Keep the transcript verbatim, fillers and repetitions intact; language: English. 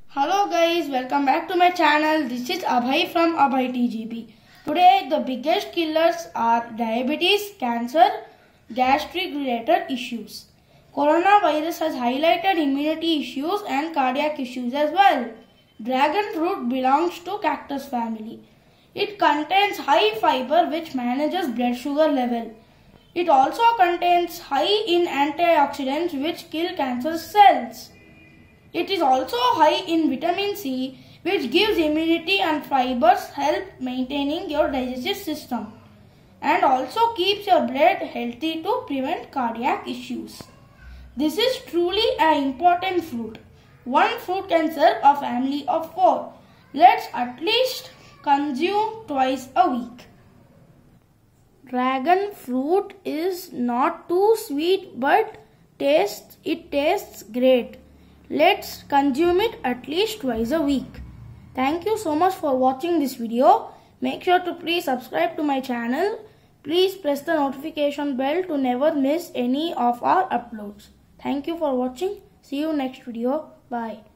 Hello guys, welcome back to my channel. This is Abhay from Abhay T G B. Today the biggest killers are diabetes, cancer, gastric related issues. Coronavirus has highlighted immunity issues and cardiac issues as well. Dragon fruit belongs to cactus family. It contains high fiber which manages blood sugar level. It also contains high in antioxidants which kill cancer cells. It is also high in vitamin C which gives immunity, and fibers help maintaining your digestive system and also keeps your blood healthy to prevent cardiac issues. This is truly an important fruit. One fruit can serve a family of four. Let's at least consume twice a week. Dragon fruit is not too sweet but tastes it tastes great. Let's consume it at least twice a week. Thank you so much for watching this video. Make sure to please subscribe to my channel. Please press the notification bell to never miss any of our uploads. Thank you for watching. See you next video. Bye.